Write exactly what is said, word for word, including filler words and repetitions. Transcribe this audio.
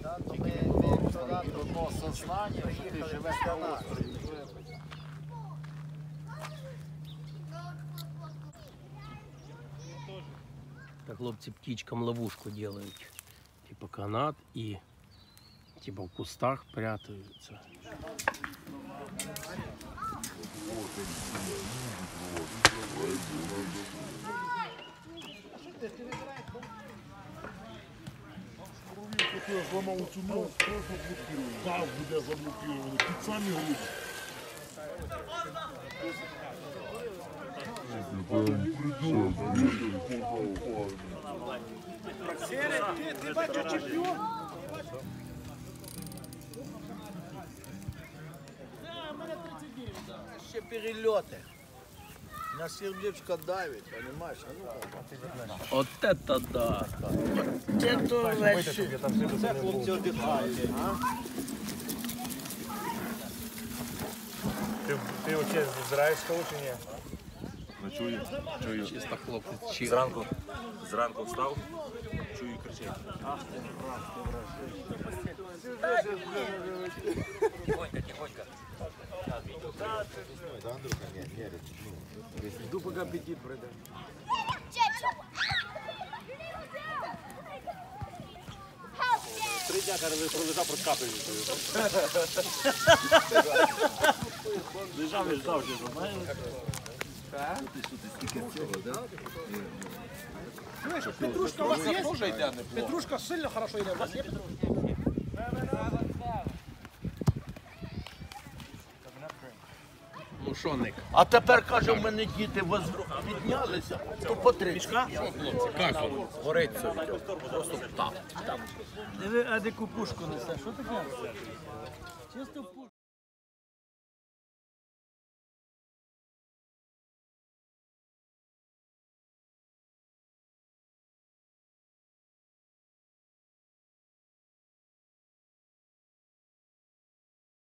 Одно сознання, що ти живеш на острові. Так хлопці птичкам ловушку делают. Типа канат и типа в кустах прятаются. Я зламав цю ногу, просто блокирую. Пав буде заблокірований. Під самі голуби. Ти бачиш чемпіон? Ще перельоти. На сердечко давить, понимаешь? А ну, Вот это да! це вообще. Це хлопці віддихають, а? Ти, ти оце збираєш школу чи ні? Ну, чую, чую. Чисто хлопець чил. Зранку, зранку встав, чую кричить. Тихонько, тихонько. Жду, поки апетит пройде. Три дня, каже, пролежав, проскапив. Лежав і ждав, що знаєш. Петрушка у вас есть? Петрушка сильно хорошо идет. У вас есть? Мушоник. А тепер, каже, в мене діти воз- піднялися, то по три. Как он? Горить все. Просто там. Диви, а де купушку несе? Що таке? Чисто пушку.